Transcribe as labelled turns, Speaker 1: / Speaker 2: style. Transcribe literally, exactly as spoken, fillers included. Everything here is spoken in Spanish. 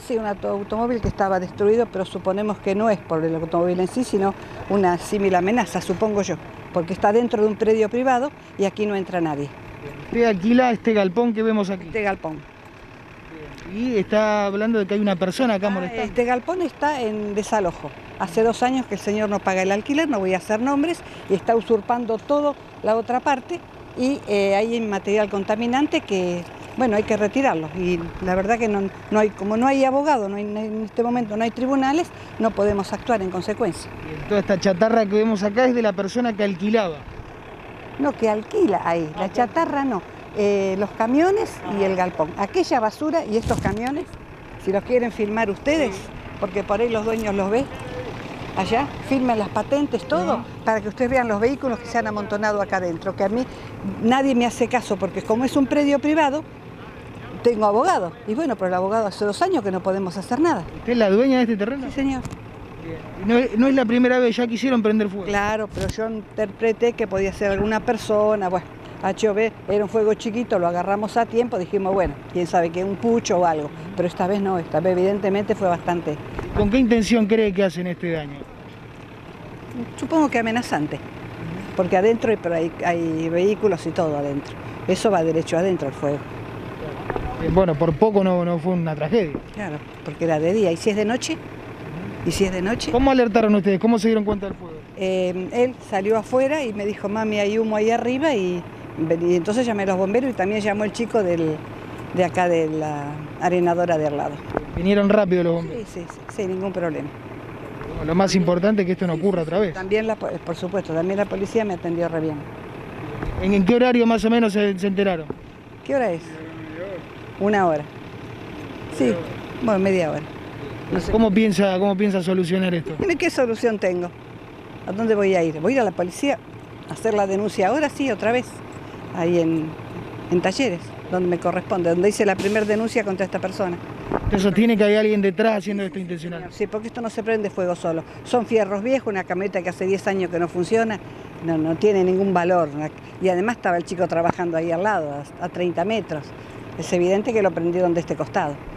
Speaker 1: sí, un auto- automóvil que estaba destruido, pero suponemos que no es por el automóvil en sí, sino una similar amenaza, supongo yo, porque está dentro de un predio privado y aquí no entra nadie.
Speaker 2: Usted alquila este galpón que vemos aquí.
Speaker 1: Este galpón.
Speaker 2: Y está hablando de que hay una persona acá
Speaker 1: Ah,
Speaker 2: molestando.
Speaker 1: este galpón está en desalojo. Hace dos años que el señor no paga el alquiler, no voy a hacer nombres, y está usurpando todo la otra parte y eh, hay material contaminante que, bueno, hay que retirarlo. Y la verdad que no, no hay, como no hay abogado, no hay, en este momento no hay tribunales, no podemos actuar en consecuencia.
Speaker 2: Bien, toda esta chatarra que vemos acá es de la persona que alquilaba.
Speaker 1: No, que alquila ahí, la chatarra no. Eh, los camiones y el galpón. Aquella basura y estos camiones, si los quieren filmar ustedes, porque por ahí los dueños los ven, allá, filmen las patentes, todo, para que ustedes vean los vehículos que se han amontonado acá adentro, que a mí nadie me hace caso, porque como es un predio privado, tengo abogado. Y bueno, pero el abogado hace dos años que no podemos hacer nada.
Speaker 2: ¿Usted es la dueña de este terreno?
Speaker 1: Sí, señor.
Speaker 2: Bien. Y no, es- no es la primera vez, ya quisieron prender fuego.
Speaker 1: Claro, pero yo interpreté que podía ser alguna persona, bueno, H O B era un fuego chiquito, lo agarramos a tiempo, dijimos, bueno, quién sabe que un pucho o algo, pero esta vez no, esta vez evidentemente fue bastante,
Speaker 2: ¿Con qué intención cree que hacen este daño?
Speaker 1: supongo que amenazante, porque adentro hay, pero hay, hay vehículos y todo adentro, eso va derecho adentro el fuego,
Speaker 2: Bien, bueno, por poco no, no fue una tragedia.
Speaker 1: claro, porque era de día, y si es de noche, y si es de noche,
Speaker 2: ¿Cómo alertaron ustedes? ¿Cómo se dieron cuenta del fuego?
Speaker 1: eh, él salió afuera y me dijo, mami, hay humo ahí arriba, y, y entonces llamé a los bomberos y también llamó el chico del, de acá de la arenadora de al lado.
Speaker 2: Vinieron rápido los bomberos.
Speaker 1: Sí, sí, sí, sin ningún problema.
Speaker 2: Bueno, lo más importante es que esto no ocurra otra vez.
Speaker 1: También, la, po- por supuesto, también la policía me atendió re bien.
Speaker 2: ¿En, en qué horario más o menos se, se enteraron?
Speaker 1: ¿Qué hora es? Una hora. Sí, bueno, media hora. No sé.
Speaker 2: ¿Cómo piensa, cómo piensa solucionar esto?
Speaker 1: ¿Y qué solución tengo? ¿A dónde voy a ir? ¿Voy a ir a la policía a hacer la denuncia ahora? Sí, otra vez. Ahí en, en Talleres, donde me corresponde, donde hice la primera denuncia contra esta persona.
Speaker 2: ¿Usted sostiene que hay alguien detrás haciendo esto intencional?
Speaker 1: Sí, porque esto no se prende fuego solo. Son fierros viejos, una camioneta que hace diez años que no funciona, no, no tiene ningún valor. Y además estaba el chico trabajando ahí al lado, a, a treinta metros. Es evidente que lo prendieron de este costado.